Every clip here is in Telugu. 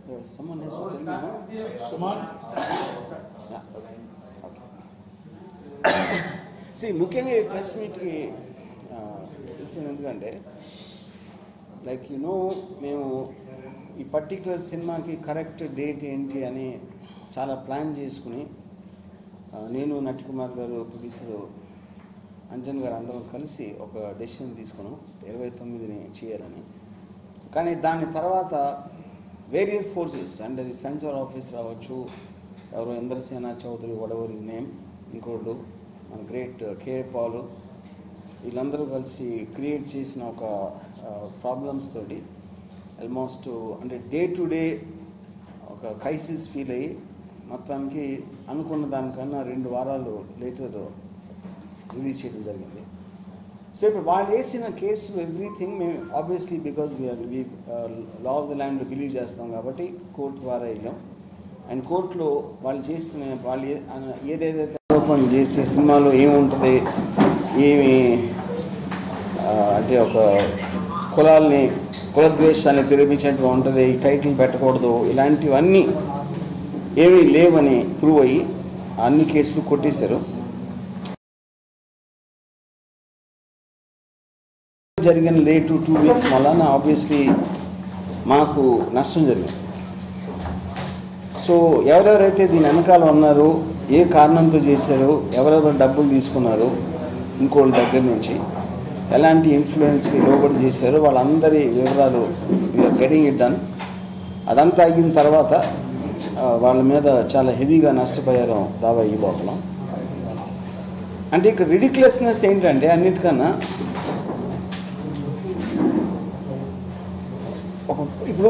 Someone has to tell me, no? Suman? Yeah, okay. See, ముఖ్యంగా ఈ ప్రెస్ మీట్కి తెలిసింది ఎందుకంటే లైక్ మేము ఈ పర్టిక్యులర్ సినిమాకి కరెక్ట్ డేట్ ఏంటి అని చాలా ప్లాన్ చేసుకుని నేను నటికుమార్ గారు ప్రొడ్యూసర్ అంజన్ గారు అందరం కలిసి ఒక డెసిషన్ తీసుకున్నాం 29ని చేయాలని. కానీ దాని తర్వాత వేరియస్ ఫోర్సెస్ అంటే అది సెన్సార్ ఆఫీస్ రావచ్చు, ఎవరు Indrasena Chowdary whatever is name, ఇంకోళ్ళు మన గ్రేట్ కే పాలు, వీళ్ళందరూ కలిసి క్రియేట్ చేసిన ఒక ప్రాబ్లమ్స్ తోటి ఆల్మోస్ట్ అంటే డే టు డే ఒక క్రైసిస్ ఫీల్ అయ్యి మొత్తానికి అనుకున్న దానికన్నా 2 వారాలు లేటర్ రిలీజ్ చేయడం జరిగింది. సో ఇప్పుడు వాళ్ళు వేసిన కేసు ఎవ్రీథింగ్ మేము obviously because we law of the ల్యాండ్లో బిలీవ్ చేస్తాం కాబట్టి కోర్టు ద్వారా వెళ్ళాం. అండ్ కోర్టులో వాళ్ళు చేసిన వాళ్ళు ఏదైతే ఆరోపణలు చేసి సినిమాలో ఏముంటుంది, ఏమి అంటే ఒక కులద్వేషాన్ని ప్రేరేపించినట్టుగా ఉంటుంది, ఈ టైటిల్ పెట్టకూడదు, ఇలాంటివన్నీ ఏమీ లేవని ప్రూవ్ అయ్యి అన్ని కేసులు కొట్టేశారు. జరిగిన లేటు 2 వీక్స్ వలన ఆబ్వియస్లీ మాకు నష్టం జరిగింది. సో ఎవరెవరైతే దీని వెనకాల ఉన్నారో, ఏ కారణంతో చేశారో, ఎవరెవరు డబ్బులు తీసుకున్నారు ఇంకోళ్ళ దగ్గర నుంచి, ఎలాంటి ఇన్ఫ్లుయెన్స్కి లోబడి చేశారో వాళ్ళందరి వివరాలు వీఆర్ గెటింగ్ ఇట్ డన్. అదంతా అయిన తర్వాత వాళ్ళ మీద చాలా హెవీగా నష్టపోయారు దావా ఇవ్వబోతున్నాం. అంటే ఇక్కడ రిడిక్యులస్నెస్ ఏంటంటే అన్నిటికన్నా ఇప్పుడు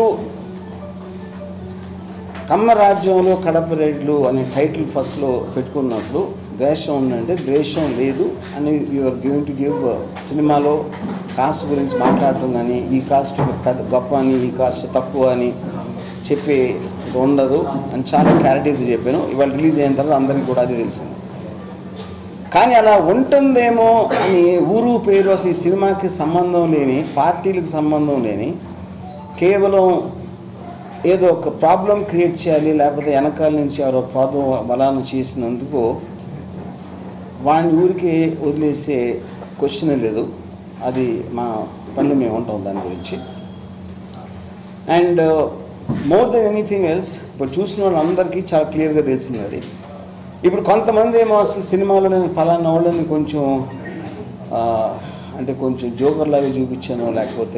కమ్మ రాజ్యంలో కడప రేట్లు అనే టైటిల్ ఫస్ట్లో పెట్టుకున్నప్పుడు ద్వేషం ఉందంటే ద్వేషం లేదు అని యూఆర్ గివింగ్ టు గివ్ సినిమాలో కాస్ట్ గురించి మాట్లాడటం కానీ ఈ కాస్ట్ పెద్ద గొప్ప అని ఈ కాస్ట్ తక్కువ అని చెప్పే ఉండదు అని చాలా క్లారిటీగా చెప్పాను. ఇవాళ రిలీజ్ అయిన తర్వాత అందరికీ కూడా అది తెలిసింది. కానీ అలా ఉంటుందేమో అని ఊరు పేరు అసలు ఈ సినిమాకి సంబంధం లేని, పార్టీలకు సంబంధం లేని, కేవలం ఏదో ఒక ప్రాబ్లం క్రియేట్ చేయాలి, లేకపోతే వెనకాల నుంచి ఎవరో ప్రాబ్లం బలాన్ని చేసినందుకు వాడిని ఊరికి వదిలేసే క్వశ్చన్ లేదు. అది మా పనులు మేము ఉంటాం దాని గురించి. And more than anything else ఇప్పుడు చూసిన వాళ్ళందరికీ చాలా క్లియర్గా తెలిసింది అది. ఇప్పుడు కొంతమంది ఏమో అసలు సినిమాలో నేను ఫలానా వాళ్ళని కొంచెం అంటే కొంచెం జోకర్లాగా చూపించాను, లేకపోతే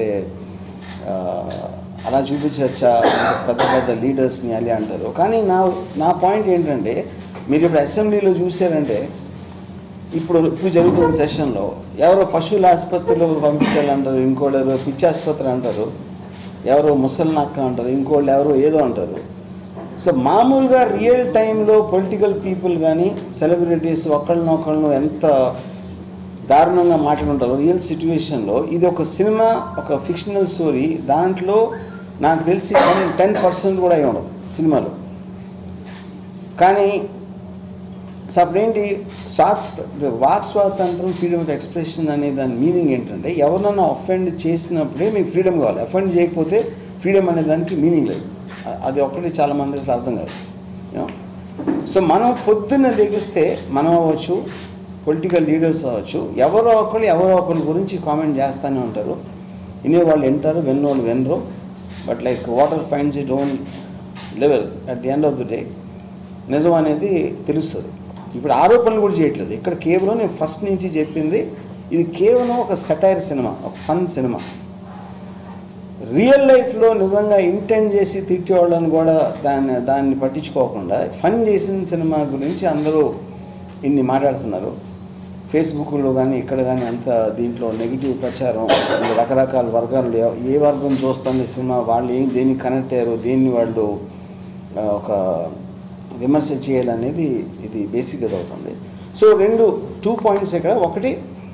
అలా చూపించచ్చా, పెద్ద పెద్ద లీడర్స్ని అలా అంటారు. కానీ నా పాయింట్ ఏంటంటే మీరు ఇప్పుడు అసెంబ్లీలో చూసారంటే ఇప్పుడు జరుగుతున్న సెషన్లో ఎవరో పశువుల ఆసుపత్రిలో పంపించాలంటారు, ఇంకోళ్ళు ఎవరో పిచ్చి ఆసుపత్రి అంటారు, ఎవరో ముసలినక్క అంటారు, ఇంకోళ్ళు ఎవరో ఏదో అంటారు. సో మామూలుగా రియల్ టైంలో పొలిటికల్ పీపుల్ కానీ సెలబ్రిటీస్ ఒకళ్ళనొకళ్ళను ఎంత దారుణంగా మాట్లాడుంటారు రియల్ సిచ్యువేషన్లో. ఇది ఒక సినిమా, ఒక ఫిక్షనల్ స్టోరీ. దాంట్లో నాకు తెలిసి 10% కూడా అయి ఉండదు సినిమాలో. కానీ అప్పుడేంటి వాక్ స్వాతంత్రం, ఫ్రీడమ్ ఆఫ్ ఎక్స్ప్రెషన్ అనే దాని మీనింగ్ ఏంటంటే ఎవరినైనా అఫెండ్ చేసినప్పుడే మీకు ఫ్రీడమ్ కావాలి. అఫెండ్ చేయకపోతే ఫ్రీడమ్ అనే దానికి మీనింగ్ లేదు. అది ఒక్కటి చాలామంది అసలు అర్థం కాదు. సో మనం పొద్దున్న లెగిస్తే మనం అవ్వచ్చు, పొలిటికల్ లీడర్స్ అవ్వచ్చు, ఎవరో ఒకరి గురించి కామెంట్ చేస్తూనే ఉంటారు. వినేవాళ్ళు వింటారు, విన్నోళ్ళు వినరు. But like water finds it own level at the end of the day నిజం అనేది తెలుస్తుంది. ఇప్పుడు ఆరోపణలు కూడా చేయట్లేదు ఇక్కడ. కేవలం నేను ఫస్ట్ నుంచి చెప్పింది ఇది కేవలం ఒక సెటైర్ సినిమా, ఒక ఫన్ సినిమా. రియల్ లైఫ్లో నిజంగా ఇంటెండ్ చేసి తిట్టేవాళ్ళని కూడా దాన్ని పట్టించుకోకుండా ఫన్ చేసిన సినిమా గురించి అందరూ ఇన్ని మాట్లాడుతున్నారు. ఫేస్బుక్లో కానీ ఇక్కడ కానీ అంత దీంట్లో నెగిటివ్ ప్రచారం, రకరకాల వర్గాలు, ఏ వర్గం చూస్తుంది సినిమా, వాళ్ళు దేనికి కనెక్ట్ అయ్యారు, దేన్ని వాళ్ళు ఒక విమర్శ చేయాలనేది ఇది బేసిక్గా అవుతుంది. సో 2 పాయింట్స్ ఇక్కడ. ఒకటి,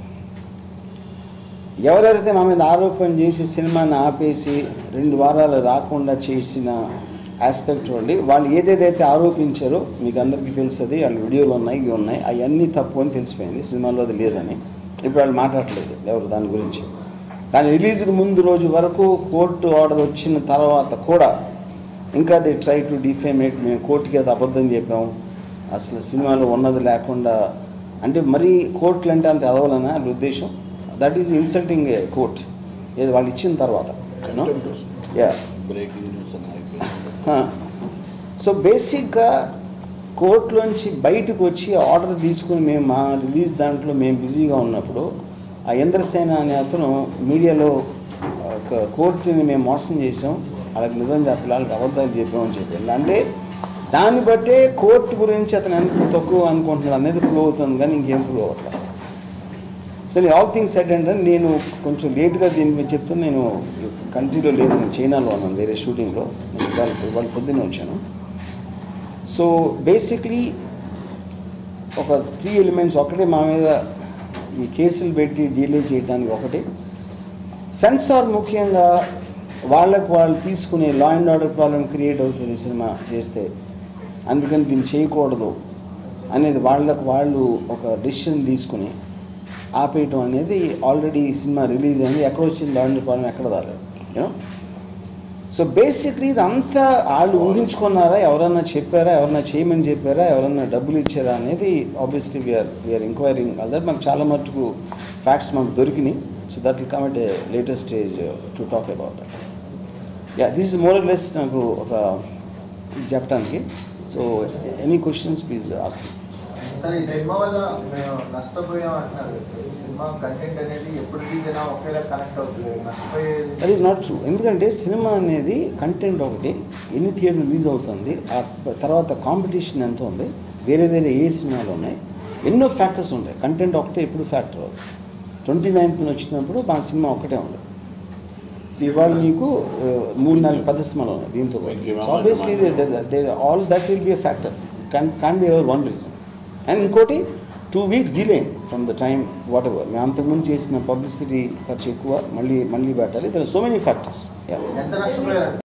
ఎవరెవరైతే మా మీద ఆరోపణ చేసి సినిమాని ఆపేసి 2 వారాలు రాకుండా చేసిన ఆస్పెక్ట్ చూడండి. వాళ్ళు ఏదేదైతే ఆరోపించారో మీకు అందరికీ తెలుస్తుంది, వాళ్ళు వీడియోలు ఉన్నాయి, ఇవి ఉన్నాయి, అవన్నీ తప్పు అని తెలిసిపోయింది. సినిమాలో అది లేదని ఇప్పుడు వాళ్ళు మాట్లాడలేదు ఎవరు దాని గురించి. కానీ రిలీజ్కి ముందు రోజు వరకు కోర్టు ఆర్డర్ వచ్చిన తర్వాత కూడా ఇంకా దే ట్రై టు డిఫేమేట్, మేము కోర్టుకి అది అబద్ధం చెప్పాము, అసలు సినిమాలో ఉన్నది లేకుండా, అంటే మరీ కోర్టులు అంటే అంత ఎదవాలనా వాళ్ళ ఉద్దేశం. That is insulting a court, ఏది వాళ్ళు ఇచ్చిన తర్వాత. యా, సో బేసిక్గా కోర్టులోంచి బయటకు వచ్చి ఆర్డర్ తీసుకుని మేము మా రిలీజ్ దాంట్లో మేము బిజీగా ఉన్నప్పుడు ఆ ఇంద్రసేన అనే అతను మీడియాలో కోర్టుని మేము మోసం చేసాం, వాళ్ళకి నిజం చెప్పాలి, వాళ్ళకి అబద్ధాలు చెప్పామని చెప్పాడు. అంటే దాన్ని బట్టే కోర్టు గురించి అతను ఎంత తక్కువ అనుకుంటున్నాడు అనేది ప్రూవ్ అవుతుంది, కానీ ఇంకేం ప్రూవ్ అవ్వట్లేదు. సరే, ఆల్ థింగ్స్ సెట్ అంటే నేను కొంచెం లేట్గా దీని మీద చెప్తాను. నేను కంట్రీలో లేను, నేను చైనాలో ఉన్నాను వేరే షూటింగ్లో. నేను వాళ్ళు పొద్దున్నే వచ్చాను. సో బేసిక్లీ ఒక 3 ఎలిమెంట్స్. ఒకటే మా మీద ఈ కేసులు పెట్టి డీలే చేయడానికి ఒకటి, సెన్సార్ ముఖ్యంగా వాళ్ళకు వాళ్ళు తీసుకునే law and order problem create అవుతుంది సినిమా చేస్తే, అందుకని దీన్ని చేయకూడదు అనేది వాళ్ళకు వాళ్ళు ఒక డెసిషన్ తీసుకుని ఆపేయటం అనేది. ఆల్రెడీ సినిమా రిలీజ్ అయింది, ఎక్కడ వచ్చింది లా అండ్ ఆర్డర్ ప్రాబ్లం, ఎక్కడ రాలేదు. యూనో, సో బేసిక్లీ ఇదంతా వాళ్ళు ఊహించుకున్నారా, ఎవరన్నా చెప్పారా, ఎవరన్నా చేయమని చెప్పారా, ఎవరన్నా డబ్బులు ఇచ్చారా అనేది ఆబ్వియస్లీ వీఆర్ ఎంక్వైరింగ్. అదర్ మాకు చాలా మటుకు ఫ్యాక్ట్స్ మాకు దొరికినాయి. So that will come at a latest stage to talk about that. Yeah, this is more or less నాకు ఒక ఇది చెప్పడానికి. So any questions please ask. Sir, ఈ సినిమా వల్ల మేము నష్టపోయాం అంటున్నారు. సినిమా కంటెంట్ అనేది ఎప్పుడు తీసినా ఒకేలా కనెక్ట్ అవుతుంది, నష్టపోయేది దట్ ఈస్ నాట్ ట్రూ. ఎందుకంటే సినిమా అనేది కంటెంట్ ఒకటి, ఎన్ని థియేటర్ రిలీజ్ అవుతుంది, ఆ తర్వాత కాంపిటీషన్ ఎంత ఉంది, వేరే వేరే ఏ సినిమాలు ఉన్నాయి, ఎన్నో ఫ్యాక్టర్స్ ఉంటాయి. కంటెంట్ ఒకటే ఎప్పుడు ఫ్యాక్టర్ అవుతుంది. 29th వచ్చినప్పుడు మా సినిమా ఒకటే ఉంది. ఇవాళ మీకు 3-4 పెద్ద సినిమాలు ఉన్నాయి దీంతో. Obviously all that will be a factor, can be ever one reason. And ఇంకోటి 2 weeks delay from the time whatever. మేము అంతకుముందు చేసిన పబ్లిసిటీ ఖర్చు ఎక్కువ, మళ్ళీ పెట్టాలి. There are so many factors. ఎంత నష్టపోయారు?